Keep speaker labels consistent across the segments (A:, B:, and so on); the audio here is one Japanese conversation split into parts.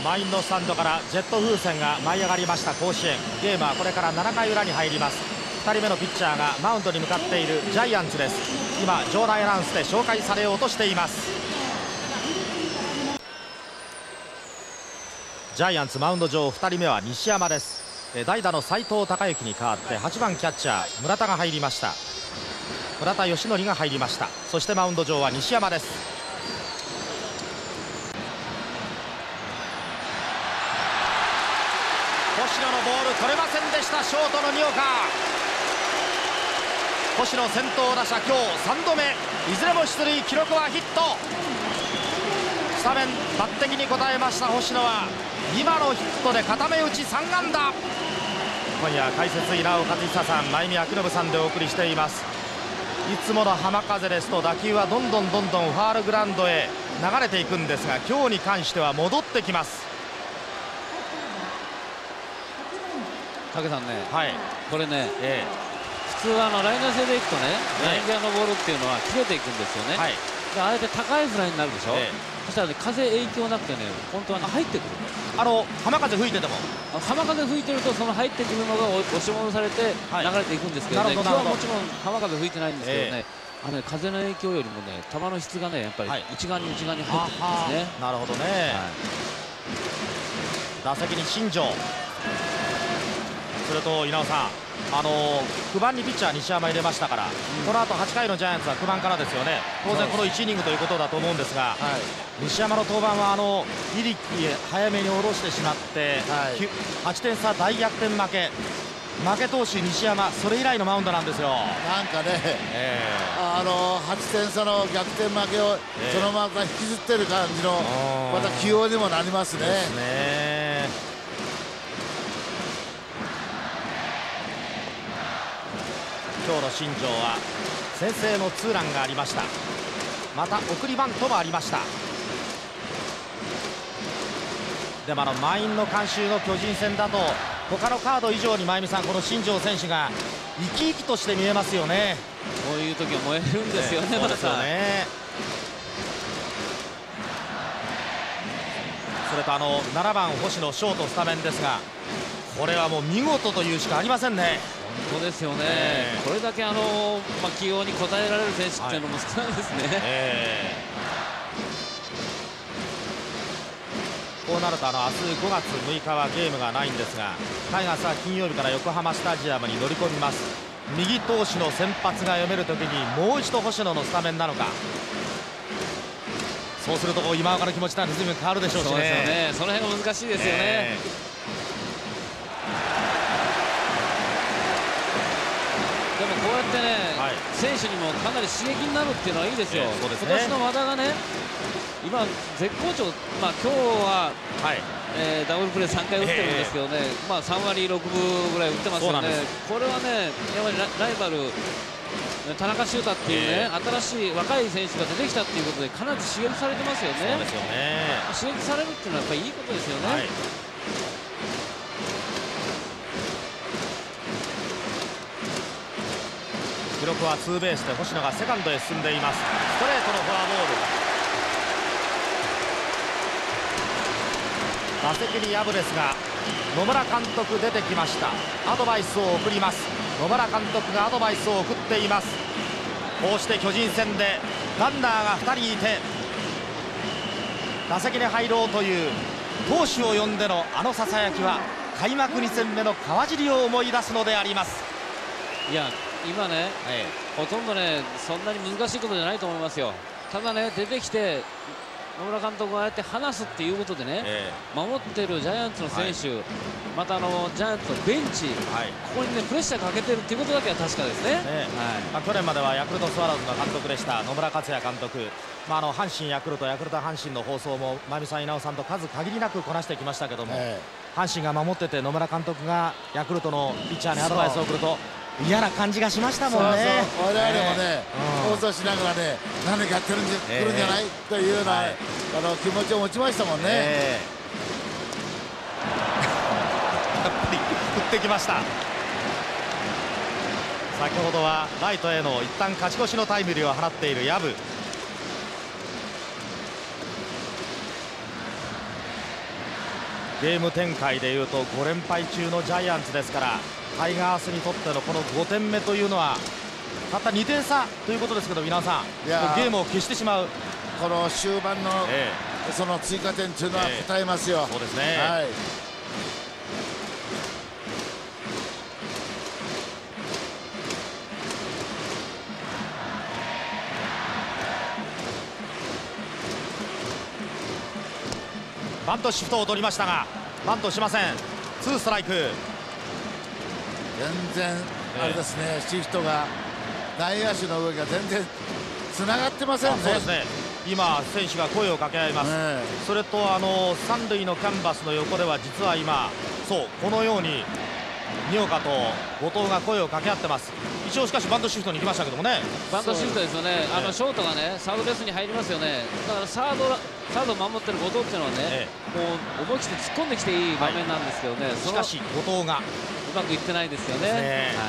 A: 満員のスタンドからジェット風船が舞い上がりました甲子園。ゲームはこれから7回裏に入ります。2人目のピッチャーがマウンドに向かっているジャイアンツです。今場内アナウンスで紹介されようとしています。ジャイアンツマウンド上2人目は西山です。代打の斉藤孝之に代わって8番キャッチャー村田が入りました。村田義則が入りました。そしてマウンド上は西山です。星野のボール取れませんでした。ショートの二岡。星野先頭打者今日3度目、いずれも出塁、記録はヒット。スタメン抜擢に応えました星野は今のヒットで固め打ち3安打。今夜解説稲尾和久さん、真弓明信さんでお送りしています。いつもの浜風ですと打球はどんどんファールグラウンドへ流れていくんですが、今日に関しては戻ってきます。
B: 武さんね、
A: はい、
B: これね、普通ライナー性でいくとね、内野のボールっていうのは切れていくんですよね。
A: はい、
B: であえて高いフライになるでしょ。そしたら、ね、風影響なくてね、本当は入ってくる。
A: 浜風吹いてても、
B: 浜風吹いてるとその入ってくるのが押し戻されて流れていくんですけどね、今日はもちろん浜風吹いてないんですけどね、風の影響よりもね、球の質がね、やっぱり内側に入ってくるんですね。
A: なるほどね。打席に新庄、それと稲尾さん、9番にピッチャー西山入れましたから、この後8回のジャイアンツは9番からですよね。当然この1イニングということだと思うんですが、西山の登板はリリッキー早めに下ろしてしまって、8点差大逆転負け投手西山、それ以来のマウンドなんですよ。
C: なんかね、8点差の逆転負けをそのまま引きずってる感じのまた起用にもなりますね。
A: 今日の新庄は先制のツーランがありました。また送りバントもありました。でも満員の観衆の巨人戦だと他のカード以上に真弓さん、この新庄選手が生き生きとして見えますよね。
B: こういう時は燃えるんですよね。
A: そうですよね。それと7番星野ショートスタメンですが、これはもう見事というしかありませんね。
B: 本当ですよね。これだけ起用に応えられる選手っていうのも少ないですね。
A: こうなると明日5月6日はゲームがないんですが、タイガースは金曜日から横浜スタジアムに乗り込みます。右投手の先発が読めるときにもう一度星野のスタメンなのか、そうすると今岡の気持ちなんて随分変わるでしょうしね。
B: そうですよね。その辺が難しいですよね。でもこうやってね、選手にもかなり刺激になるっていうのはいいですよ。今年の和田がね、今絶好調、今日は、ダブルプレー3回打ってるんですけどね、3割6分ぐらい打ってますよね。これはね、やっぱりライバル田中修太っていうね、新しい若い選手が出てきたっていうことでかなり刺激されてますよね。刺激されるっていうのはやっぱりいいことですよね。
A: 記録はツーベースで星野がセカンドへ進んでいます。ストレートのフォアボール。打席にヤブですが、野村監督出てきました。アドバイスを送ります。野村監督がアドバイスを送っています。こうして巨人戦でランナーが2人いて打席に入ろうという投手を呼んでのささやきは開幕2戦目の川尻を思い出すのであります。
B: いや今ね、ほとんどね、そんなに難しいことじゃないと思いますよ。ただね、出てきて野村監督がああやって話すっていうことでね、守ってるジャイアンツの選手、またジャイアンツのベンチ、ここにねプレッシャーかけてるっていうことだけは確かですね。
A: 去年まではヤクルトスワローズの監督でした野村克也監督、阪神ヤクルト阪神の放送も真弓さん稲尾さんと数限りなくこなしてきましたけども、阪神が守ってて野村監督がヤクルトのピッチャーにアドバイスを送ると嫌な感じがしましたもんね。
C: 我々もね、放送しながらね、何かやってくるんじゃないというような気持ちを持ちましたもんね。
A: やっぱり振ってきました。先ほどはライトへの一旦勝ち越しのタイムリーを放っている薮。 ゲーム展開でいうと5連敗中のジャイアンツですから、タイガースにとってのこの5点目というのはたった2点差ということですけど、皆さんゲームを消してしまう
C: この終盤の、その追加点というのは応えますよ。
A: そうですね、
C: はい、
A: バントシフトを取りましたがバントしません。2ストライク。
C: 全然あれですね、シフトが内野手の動きが全然つながってませんね。
A: そうですね、今選手が声を掛け合います、それと三塁のキャンバスの横では実は今そうこのように二岡と後藤が声を掛け合ってます。一応しかしバントシフトに行きましたけどもね。
B: バントシフトですよね。ショートがねサードベースに入りますよね。だからサードを守ってる後藤っていうのはね、もう思い切って突っ込んできていい場面なんですけどね、
A: しかし後藤が
B: うまくいってないですよね。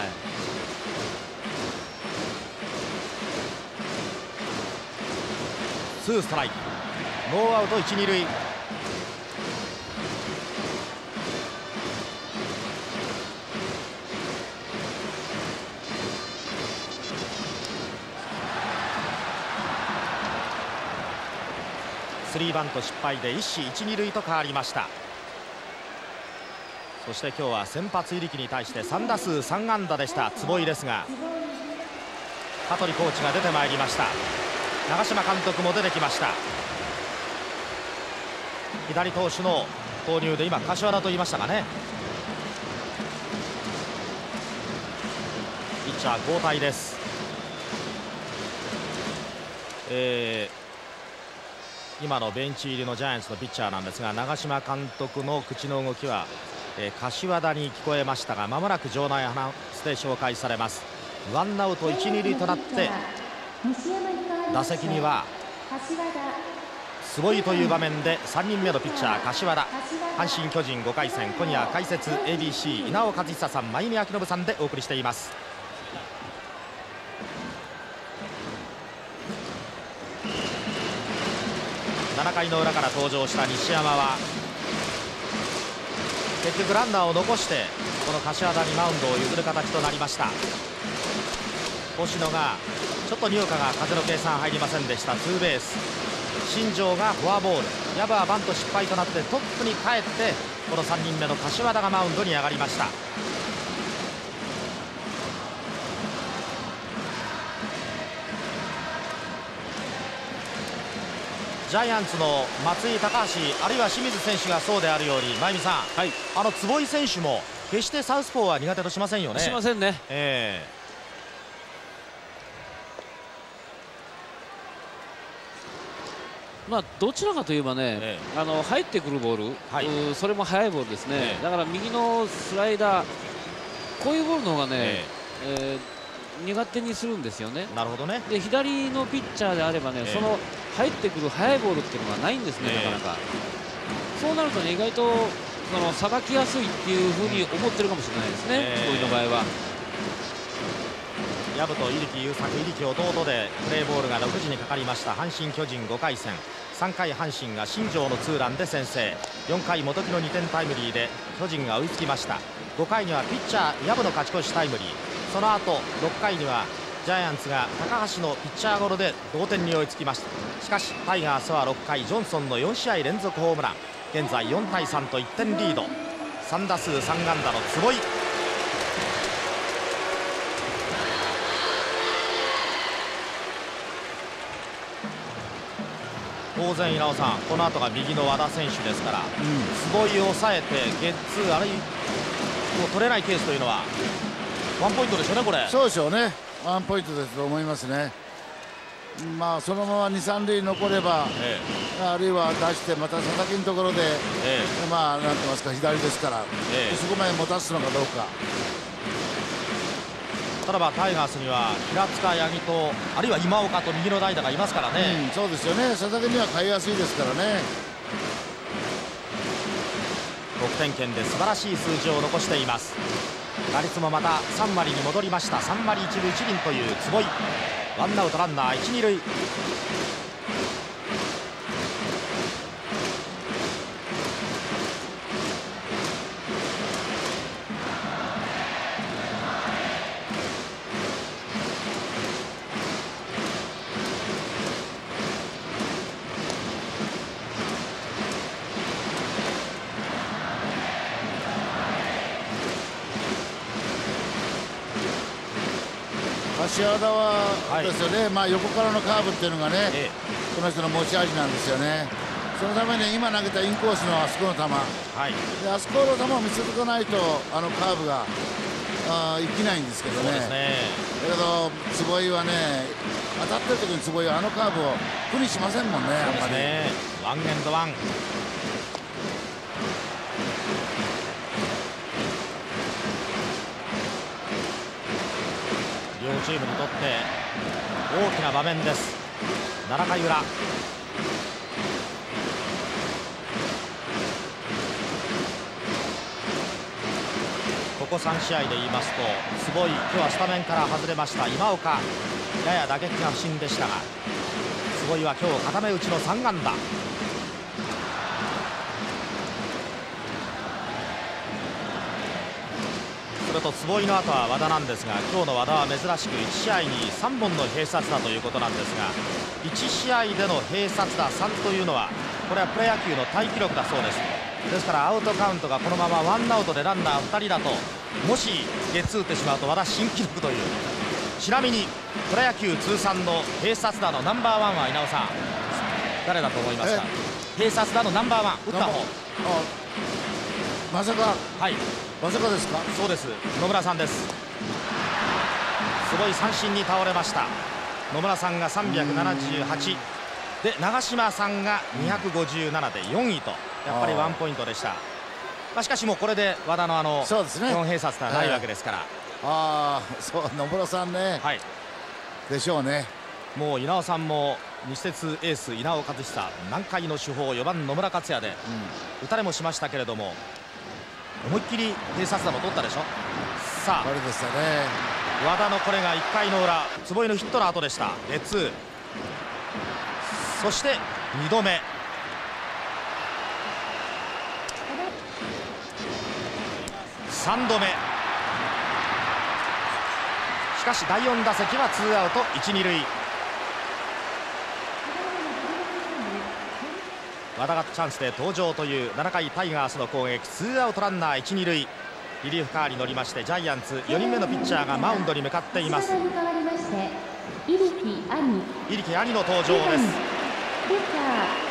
A: 2ストライク、ノーアウト1、2塁。スリーバント失敗で一死一二塁と変わりました。そして今日は先発入木に対して3打数3安打でした坪井ですが、香取コーチが出てまいりました。長嶋監督も出てきました。左投手の投入で今柏田と言いましたかね。ピッチャー交代です。今のベンチ入りのジャイアンツのピッチャーなんですが、長嶋監督の口の動きは、柏田に聞こえましたが、まもなく場内アナウンスで紹介されます。ワンアウト1、2塁となって打席には坪井という場面で3人目のピッチャー柏田。阪神巨人5回戦、今夜解説 ABC 稲尾和久さん、真弓明信さんでお送りしています。7回の裏から登場した西山は結局ランナーを残してこの柏田にマウンドを譲る形となりました。星野がちょっと二岡が風の計算入りませんでした。ツーベース、新庄がフォアボール、薮はバント失敗となってトップに帰ってこの3人目の柏田がマウンドに上がりました。ジャイアンツの松井、高橋、あるいは清水選手がそうであるように、真弓さん、坪井選手も決してサウスポーは苦手としませんよね。
B: しませんね。まあどちらかといえばね、入ってくるボール、それも速いボールですね。だから右のスライダー、こういうボールの方がね、苦手にするんですよね。
A: なるほどね。
B: で左のピッチャーであればね、その入ってくる速いボールっていうのがないんですね、なかなか。そうなるとね、意外とさばきやすいっていうふうに思ってるかもしれないですね、こういうの場合は。
A: 薮と入木優作、入木弟でプレーボールが6時にかかりました阪神巨人5回戦。3回阪神が新庄のツーランで先制、4回元木の2点タイムリーで巨人が追いつきました。5回にはピッチャー薮の勝ち越しタイムリー、その後6回にはジャイアンツが高橋のピッチャーゴロで同点に追いつきました。しかしタイガースは6回ジョンソンの4試合連続ホームラン、現在4対3と1点リード。3打数3安打の坪井。当然稲尾さん、この後が右の和田選手ですから、坪井を抑えてゲッツーあるいは取れないケースというのはワンポイントでしょうね、これ。
C: そうでしょうね、ワンポイントですと思いますね。まあそのまま2、3塁残れば、あるいは出してまた佐々木のところで、まあなんて言いますか、左ですから、そこまで持たすのかどうか。
A: ただタイガースには平塚、八木とあるいは今岡と右の代打がいますからね。
C: そうですよね、佐々木には買いやすいですからね。
A: 得点圏で素晴らしい数字を残しています。打率もまた3割に戻りました。3割1分1厘という坪井。ワンアウトランナー1、2塁。
C: 和田はですよね、横からのカーブっていうのがね、この人の持ち味なんですよね。そのために今投げたインコースのあそこの球、であそこの球を見せとかないとカーブが生きないんですけどね。だけど坪井はね、当たってる時に坪井はカーブを苦にしませんもんね。やっぱり
A: ワンエンドワン。両チームにとって大きな場面です。7回裏。ここ3試合で言いますと、坪井、今日はスタメンから外れました今岡、やや打撃が不振でしたが、坪井は今日固め打ちの3安打。それと坪井の後は和田なんですが、今日の和田は珍しく1試合に3本の併殺打ということなんですが、1試合での併殺打3というのは、これはプロ野球のタイ記録だそうです。ですからアウトカウントがこのままワンアウトでランナー2人だと、もしゲッツー打ってしまうと和田新記録という。ちなみにプロ野球通算の併殺打のナンバーワンは稲尾さん、誰だと思いますか？併殺打のナンバーワン、打った方。
C: まさか、まさかですか？
A: そうです、野村さんです。すごい三振に倒れました。野村さんが378で、長嶋さんが257で4位と、やっぱりワンポイントでした。しかしもうこれで和田の
C: そうですね、
A: 4併殺打はないわけですから、
C: そう野村さんね、でしょうね。
A: もう稲尾さんも西鉄エース稲尾和久、南海の主砲4番野村克也で打たれもしましたけれども、思いっきり併殺打も取ったでしょ。さあ
C: これでしたね、
A: 和田のこれが1回の裏、坪井のヒットの後でした。ゲッツー、そして2度目、3度目、しかし第4打席はツーアウト1、2塁。和田がチャンスで登場という7回タイガースの攻撃、ツーアウトランナー1、2塁。リリーフカーに乗りましてジャイアンツ4人目のピッチャーがマウンドに向かっています。入来兄の登場です。